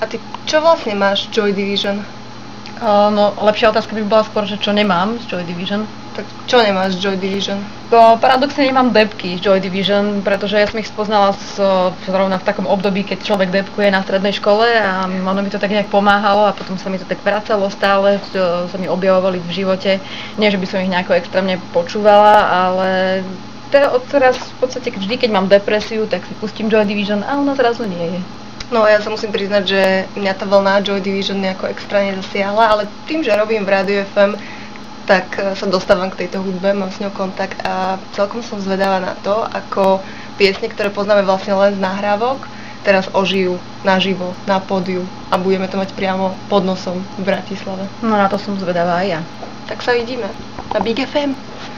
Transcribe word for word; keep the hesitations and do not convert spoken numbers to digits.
A ty čo vlastne máš Joy Division? Uh, no, lepšia otázka by bola skôr, že čo nemám z Joy Division. Tak čo nemáš z Joy Division? No, paradoxne nemám depky z Joy Division, pretože ja som ich spoznala s, zrovna v takom období, keď človek depkuje na strednej škole a ono mi to tak nejak pomáhalo a potom sa mi to tak vracalo stále, sa mi objavovali v živote. Nie, že by som ich nejako extrémne počúvala, ale teraz v podstate vždy, keď mám depresiu, tak si pustím Joy Division a ona zrazu nie je. No ja sa musím priznať, že mňa tá vlna Joy Division nejako extra nezasiahla, ale tým, že robím v Rádiu ef em, tak sa dostávam k tejto hudbe, mám s ňou kontakt a celkom som zvedavá na to, ako piesne, ktoré poznáme vlastne len z nahrávok, teraz ožijú naživo, na pódiu a budeme to mať priamo pod nosom v Bratislave. No na to som zvedavá aj ja. Tak sa vidíme na Big ef em.